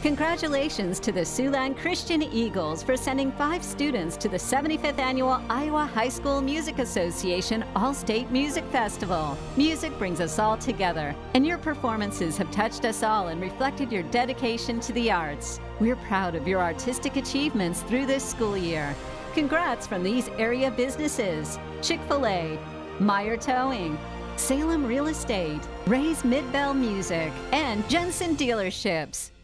Congratulations to the Siouxland Christian Eagles for sending 5 students to the 75th Annual Iowa High School Music Association All-State Music Festival. Music brings us all together, and your performances have touched us all and reflected your dedication to the arts. We're proud of your artistic achievements through this school year. Congrats from these area businesses: Chick-fil-A, Meyer Towing, Salem Real Estate, Ray's Midbell Music, and Jensen Dealerships.